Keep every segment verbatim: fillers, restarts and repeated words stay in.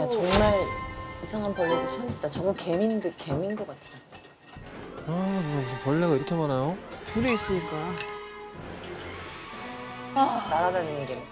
정말 이상한 벌레도 처음 봤다. 저건 개민드, 개민도 같아. 아, 무슨 벌레가 이렇게 많아요? 물에 있으니까. 아, 날아다니는 게.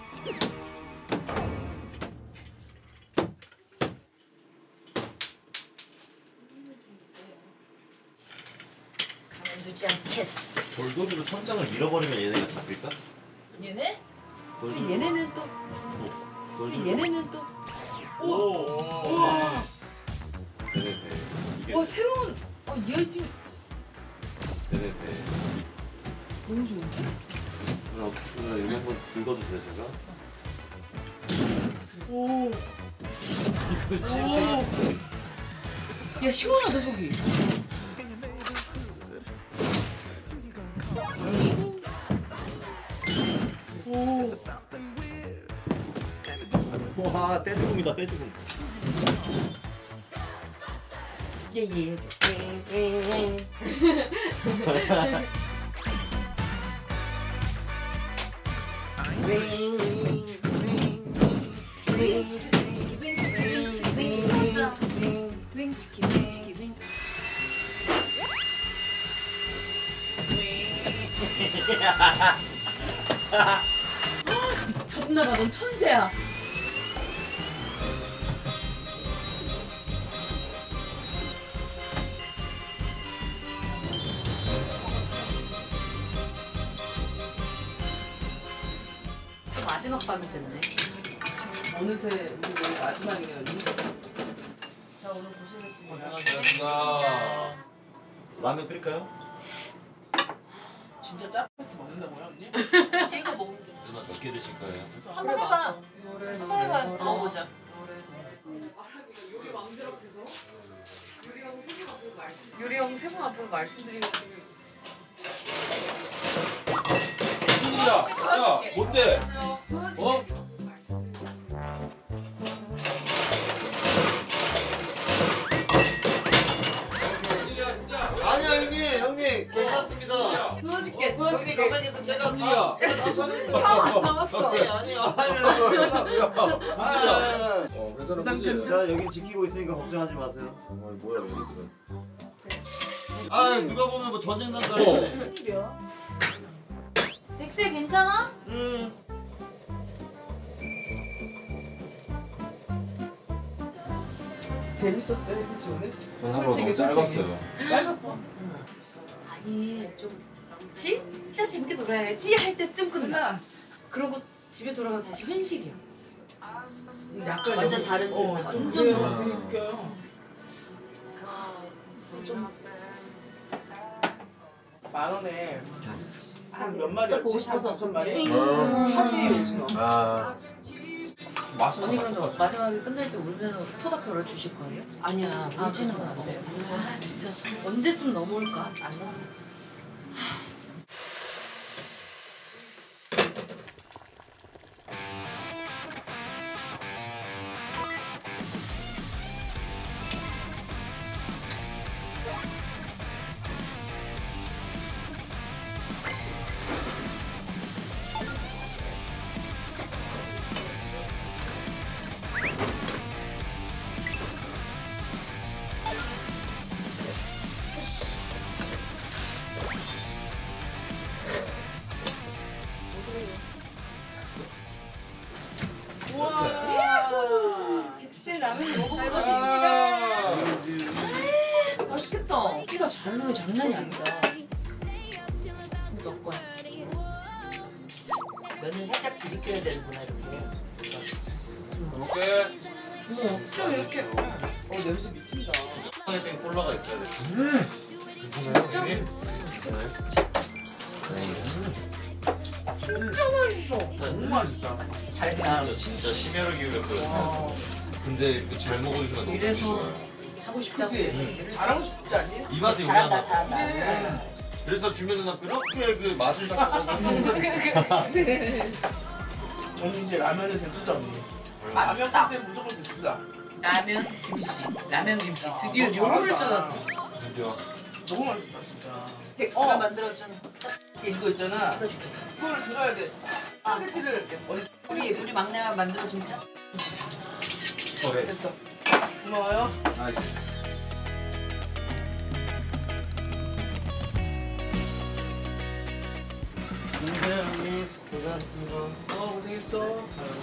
가만두지 않겠어. 돌도주로 천장을 밀어버리면 얘네가 잡힐까? 얘네? 돌도주. 얘네는 또. 어, 돌도주. 얘네는 또. 오! 오! 우와! 네네네. 이게 와, 새로운. 어, 이 아이템 네네네. 너무 좋은데? 누나, 누나 여기 한번 긁어도 돼요, 제가? 오. 이거 진짜. 야, 시원하다, 속이. 오. 와, 떼죽음이다, 떼죽음. 예, 예. 미쳤나봐, 넌 천재야. 마지막 밤이 됐네. 어느새 우리 오늘 마지막이네요. 자, 오늘 고생했습니다. 고생하셨습니다. 라면 끓일까요? 진짜 짜파게티 먹는다고요, 언니? 이거 먹으면 돼. 누나 몇 개 드실 거예요? 한번 해봐. 한번 해봐. 먹어보자. 요리 왕들 앞에서 요리왕 세분 앞으로 말씀 요리왕 세분 앞으로 말씀드리거든요. 야, 야, 뭔데? 어? 아니야 형님, 형님 괜찮습니다. 도와줄게, 도와줄게. 가만히서 제가 다 제가 다 처리했어. 다 남았어. 아니 아니요, 아니요. 어, 괜찮은 거지? 자 여기 지키고 있으니까 걱정하지 마세요. 어, 뭐야, 얘네들은. 아 누가 보면 뭐 전쟁 난다 그러네. 덱스 괜찮아? 음. 재밌었어요, 혜지 오늘? 현수가 솔직히, 너무 솔직히. 짧았어요. 짧았어. 아니 좀 진짜 재밌게 놀아야지 할 때쯤 끝나. 끝나. 그러고 집에 돌아가서 다시 현실이야. 약간 완전 여기- 다른 어, 세상. 완전 그래요. 다른 되게 세상. 웃겨요. 좀 만 원에 한 몇 마리 보고 싶어서 다섯 마리? 음. 하지 오징어. 아, 언니 그럼 마지막에 끝날 때 울면서 토닥 걸어 주실 거예요? 아니야. 아, 울지는 그건 안 안 돼. 돼요? 아 진짜 언제쯤 넘어올까? 안 넘어. 우와. 덱스 라면이 먹어보자. 맛있겠다. 끼가 잘 놀아 장난이 아니다. 너 거야. 면을 살짝 들이켜야 되는구나 이렇게. 먹게. 어머 좀 이렇게 어, 냄새 미친다. 천장에 땡 콜라가 있어야 돼. 진짜 진짜 맛있어. 너무 맛있다. 잘다. 진짜 진짜 심혈을 기울여 끓였어. 근데 그 잘 먹어주시면 너무 이래서 좋아요. 하고 싶다고 그치? 얘기를 잘하고 싶지 않니? 이 맛에 우리 잘한다, 하나. 잘한다. 그래. 그래서 주면서 나 그렇게 그 맛을 잡고 언니 이제 라면을 데치자 언니. 라면 딱 때 무조건 데치자. 라면 김치 라면 김치 드디어 너 요거를 잘한다. 찾았지. 드디어. 너무 맛있다 진짜. 덱스가 어. 만들어준. 이거 있잖아. 뜯어줄게. 이거를 들어야 돼. 스파게티를 언니 우리 우리 막내가 만들어준 짜. 그래. 됐어. 고마워요. 나이스. 안녕하세요 형님. 고생하셨습니다. 어 고생했어.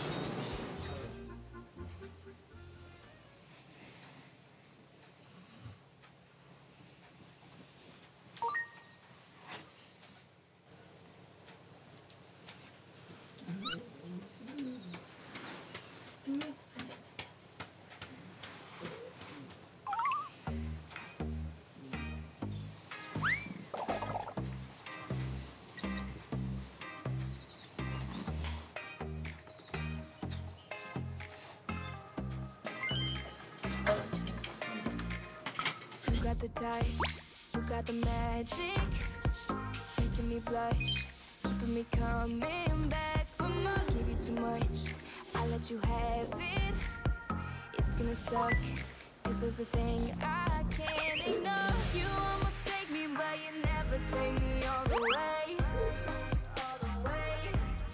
You got the touch, you got the magic, making me blush, keeping me coming back for more. Give you too much, I let you have it. It's gonna suck, this is the thing I can't ignore. You almost take me, but you never take me all the way. All the way.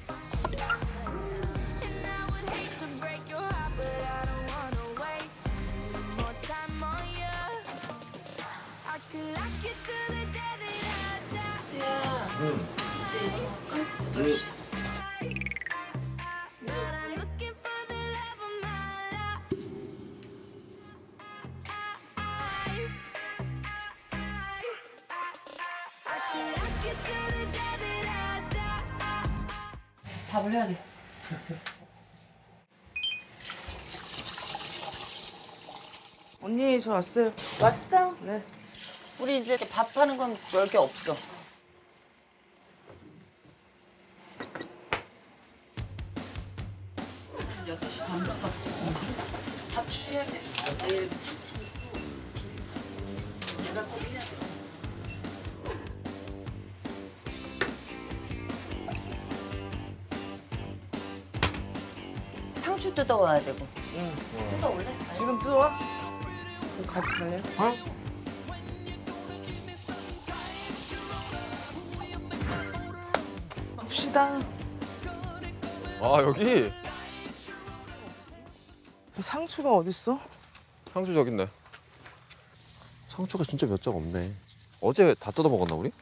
And I would hate to break your heart, but I don't wanna waste more time on you. I could lock you to the day that I die. 수야, 응. 이제 일어날까? 여덟 시. But I'm looking for the love of my life. I could lock you to the day that I die. 밥을 해야 돼. 언니 저 왔어요. 왔어? 네. 우리 이제 밥하는 건 별 게 없어. 여덟 시 반부터 밥 주셔야 돼. 내일 참치 있고 비빔. 제가 지금 해야 돼. 상추 뜯어와야 되고. 응. 뜯어올래? 지금 뜯어와? 그럼 같이 살래요? 어? 갑시다. 아 여기 상추가 어딨어? 상추 저기 있네. 상추가 진짜 몇 장 없네. 어제 다 뜯어 먹었나 우리?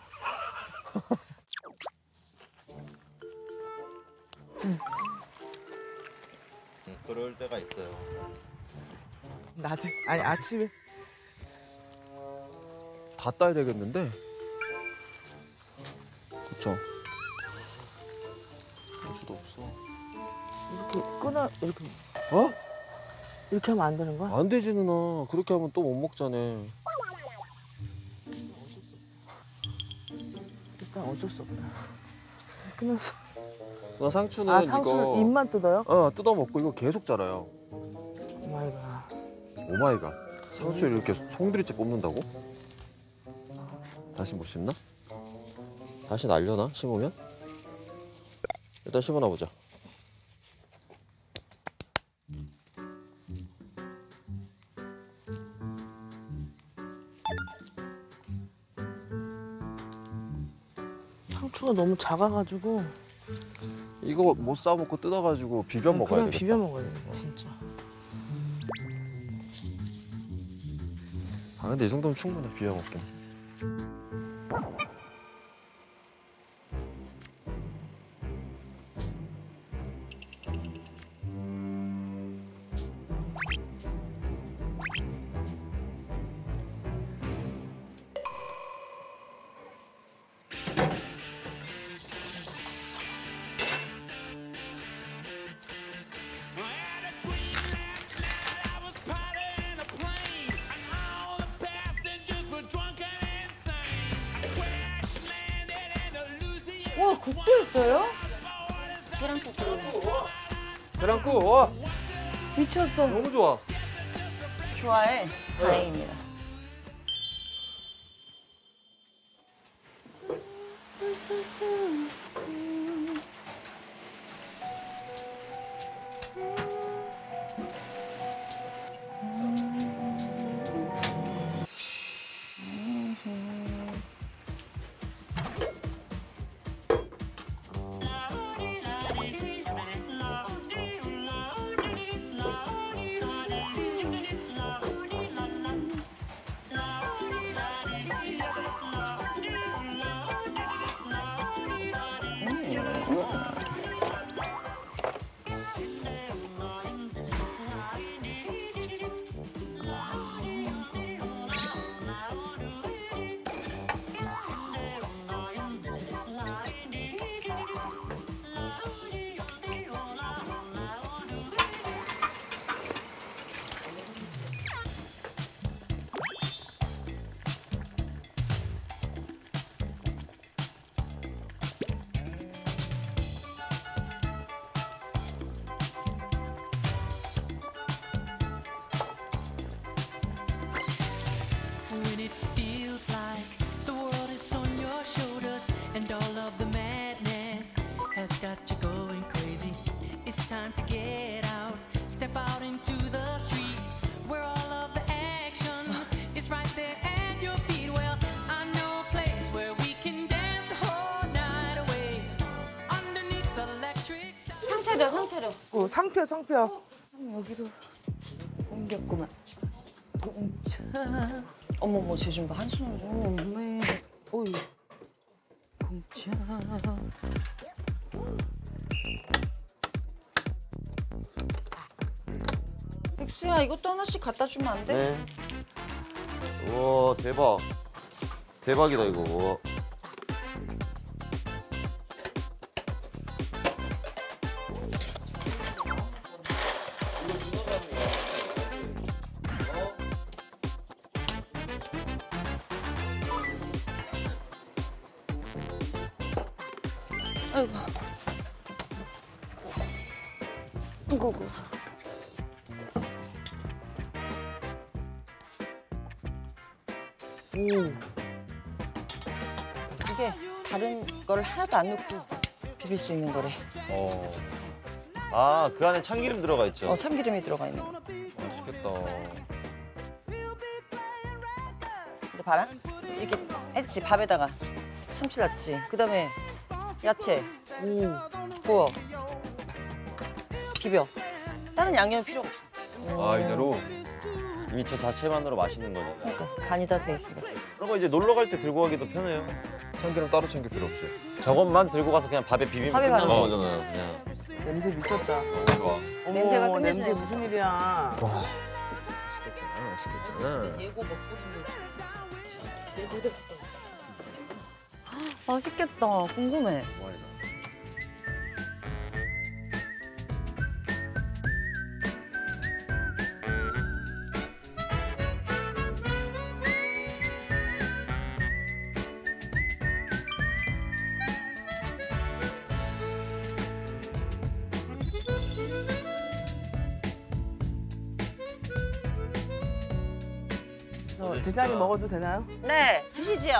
그럴 때가 있어요. 낮에? 아니 아침에. 다 따야 되겠는데. 그쵸. 상추도 없어. 이렇게 끊어 이렇게 어? 이렇게 하면 안 되는 거야? 안 되지 누나. 그렇게 하면 또 못 먹잖아. 일단 어쩔 수 없다. 끊었어. 누나 상추는 아 상추 이거 잎만 뜯어요? 어 뜯어 먹고 이거 계속 자라요. 오마이갓. 오마이갓. 상추를 이렇게 송두리째 뽑는다고? 다시 못 심나? 다시 날려나 심으면? 일단 심어놔 보자. 상추가 너무 작아가지고 이거 못 싸먹고 뜯어가지고 비벼 먹어야 그냥 되겠다. 비벼 먹어야 돼 진짜. 아 근데 이 정도면 충분해 비벼 먹기. 와, 국도 있어요? 계란국 들어오네. 계란국 와 미쳤어. 너무 좋아. 좋아해. 다행입니다. When it feels like the world is on your shoulders and all of the madness has got you going crazy. It's time to get out, step out into the street where all of the action is right there at your feet. Well, I know a place where we can dance the whole night away underneath the electric stars. 상차려, 상차려. 어, 상표 상표. 여기로 옮겼구만. 공차. 어머머, 쟤 좀 봐. 한 손으로 좀. 어머, 어이. 공차. 백수야, 이것도 하나씩 갖다 주면 안 돼? 네. 우와 대박. 대박이다 이거. 우와. 아이고. 아이고. 오. 이게 다른 걸 하나도 안 넣고 비빌 수 있는 거래. 어, 아 그 안에 참기름 들어가 있죠. 어, 참기름이 들어가 있는 거. 맛있겠다. 이제 봐라. 이렇게 했지, 밥에다가. 참치 넣지. 그다음에 야채. 오. 구워. 비벼. 다른 양념 필요 없어. 아, 이대로? 이미 저 자체만으로 맛있는 거네. 그러니까 간이 다 돼 있으니까. 그런 거 이제 놀러 갈 때 들고 가기도 편해요. 참기름 따로 챙길 필요 없이. 저것만 들고 가서 그냥 밥에 비비면 밥에 끝나는 발라. 거잖아요. 그냥. 냄새 미쳤다. 좋아. 어머, 냄새가 끝내주네, 냄새 진짜. 무슨 일이야. 맛있겠잖아, 맛있겠잖아. 예고 먹거든요. 예고됐어. 맛있겠다. 궁금해. 저 대장이 먹어도 되나요? 네, 드시지요.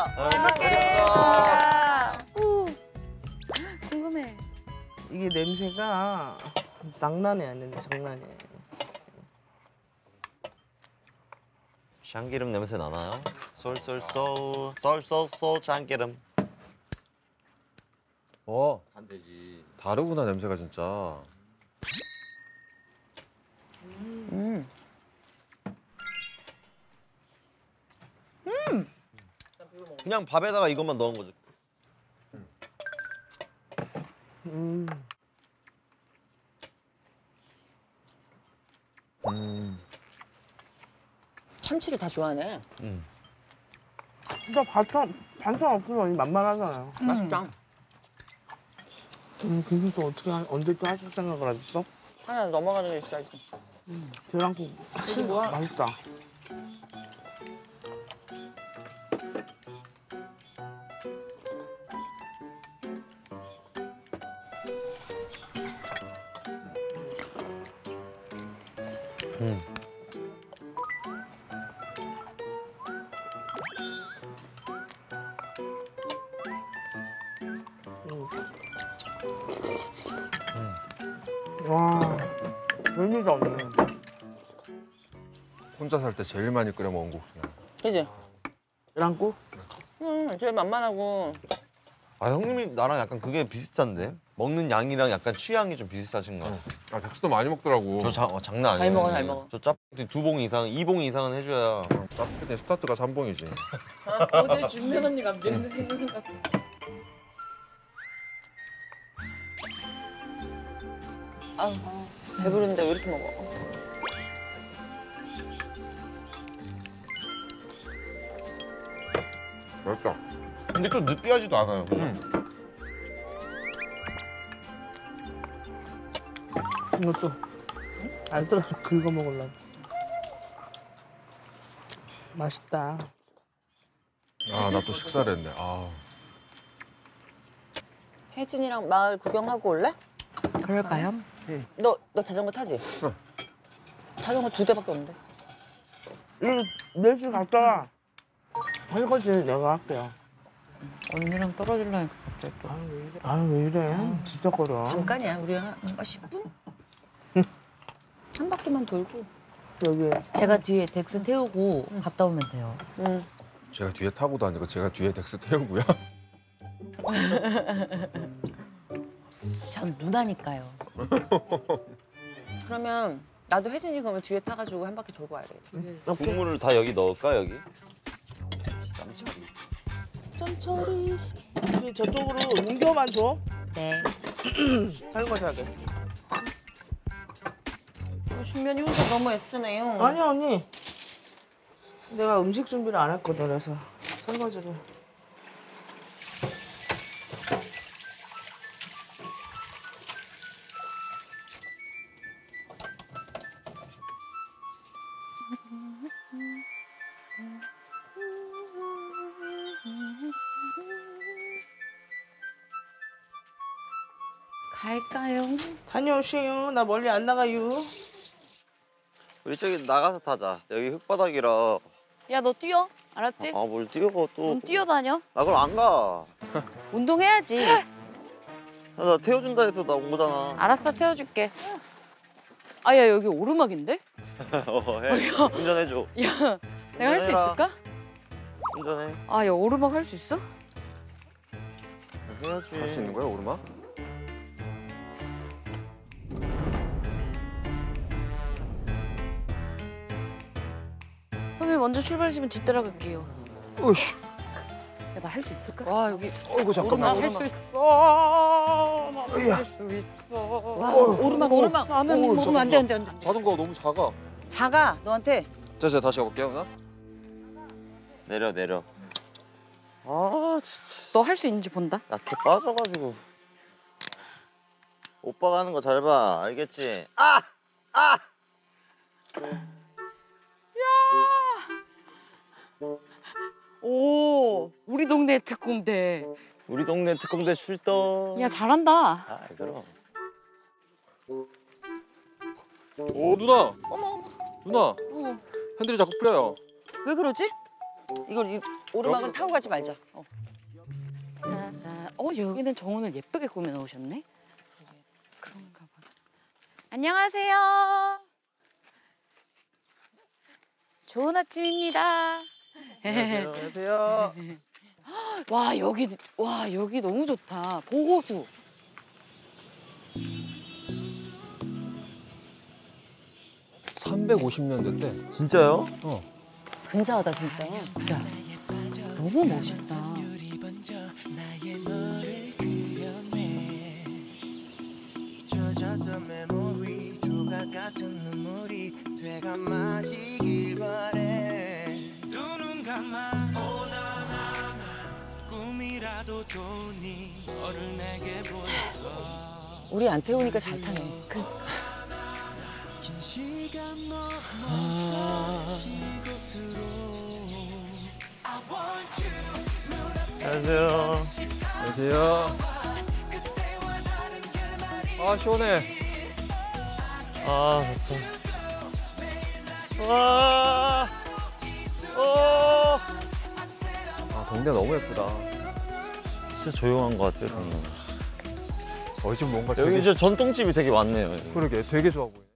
아, 오, 궁금해. 이게 냄새가 장난이 아닌데 장난이. 참기름 냄새 나나요? 쏠쏠쏠 쏠쏠쏠 참기름. 어, 안 되지. 다르구나, 냄새가 진짜. 음. 그냥 밥에다가 이것만 넣은 거죠. 음. 음. 참치를 다 좋아하네. 음. 진짜 반찬 반찬 없으면 만만하잖아요. 맛있다. 음, 근데 또 어떻게 하- 언제 또 하실 생각을 하셨어? 하나 넘어가는 게 있어야지. 계란국 확실히 뭐야? 맛있다. 음. 와, 의미가 없네. 혼자 살 때 제일 많이 끓여 먹은 국수야. 그지? 계란국? 응, 제일 만만하고. 아 형님이 나랑 약간 그게 비슷한데? 먹는 양이랑 약간 취향이 좀 비슷하신가? 아, 백수도 많이 먹더라고. 저 자, 어, 장난 아니에요. 잘 먹어, 잘 먹어. 저 짜파게티 두 봉 이상, 이 봉 이상은 해줘야. 짜파게티 스타트가 삼 봉이지. 어제 준면 언니 갑자기 생각나. 아, 배부른데 왜 이렇게 먹어? 맛있다. 근데 좀 느끼하지도 않아요. 그냥. 이것도 안 떨어져 긁어 먹으려고. 맛있다. 아, 나 또 식사를 했네. 아. 혜진이랑 마을 구경하고 올래? 그럴까요? 너, 너 자전거 타지? 응. 자전거 두 대밖에 없는데. 이거 내일 갔다 와. 설거지 내가 할게요. 언니랑 떨어질라니까 갑자기 또. 아유 왜 이래? 아유 왜 이래? 진짜 거려. 잠깐이야, 우리 한 십 분? 한 바퀴만 돌고. 여기 제가 뒤에 덱스 태우고 갔다 오면 돼요. 응. 제가 뒤에 타고도 아니고 제가 뒤에 덱스 태우고요. 전 누나니까요. 그러면 나도 혜진이 그러면 뒤에 타가지고 한 바퀴 돌고 와야 되겠다. 국물을 다 여기 넣을까 여기? 짬처리. 여기 저쪽으로 옮겨만 줘. 네. 설거지 하게. 준면이 혼자 너무 애쓰네요. 아니 언니. 내가 음식 준비를 안 했거든 그래서 설거지를. 갈까요? 다녀오세요. 나 멀리 안 나가요. 우리 저기 나가서 타자. 여기 흙바닥이라. 야, 너 뛰어. 알았지? 아 뭘 뛰어 또. 넌 뛰어다녀. 나 그럼 안 가. 운동해야지. 나, 나 태워준다 해서 나 온 거잖아. 알았어, 태워줄게. 아, 야, 여기 오르막인데? 어, 해. 운전해줘. 야, 내가 할 수 운전해라. 있을까? 운전해. 아, 야, 오르막 할 수 있어? 해야지. 할 수 있는 거야, 오르막? 선생님 먼저 출발하시면 뒤따라갈게요. 으씨. 야, 나 할 수 있을까? 와, 여기 어이구, 잠깐만. 나 할 수 있어. 나할 수 있어. 와, 오르막, 오르막. 나는 어우, 오르면 안 돼, 안 돼, 안 돼. 자전거가 너무 작아. 작아, 너한테. 자, 제가 다시 가볼게요, 누나. 내려 내려. 아 진짜. 너 할 수 있는지 본다. 약해 빠져가지고. 오빠가 하는 거 잘 봐. 알겠지? 아! 아! 오, 우리 동네 특공대. 우리 동네 특공대 출동. 야, 잘한다. 아 그럼. 오, 누나. 누나. 핸들이 자꾸 풀려요. 왜 그러지? 이걸 이 오르막은 타고 가지 말자. 어. 나, 나. 어, 여기는 정원을 예쁘게 꾸며 놓으셨네. 그런가 봐. 안녕하세요. 좋은 아침입니다. 안녕하세요. 와, 여기 와, 여기 너무 좋다. 보호수. 삼백오십 년대인데. 진짜요? 어. 근사하다, 진짜. 진짜 너무 멋있다. 잊혀졌던 메모리 조각 같은 눈물이 되가 맞이길 바래 두 눈 감아 오나나나 꿈이라도 좋으니 너를 내게 보여줘 우리 안 태우니까 잘 타네. 그... 긴 시간 넘었던 이곳으로 I want you 안녕하세요. 안녕하세요. 아, 시원해. 아 좋다. 와. 어. 아, 동네 너무 예쁘다. 진짜 조용한 것 같아요. 저는. 어, 지금 뭔가 여기 되게, 저 전통집이 되게 많네요. 여기. 그러게, 되게 좋아 보여.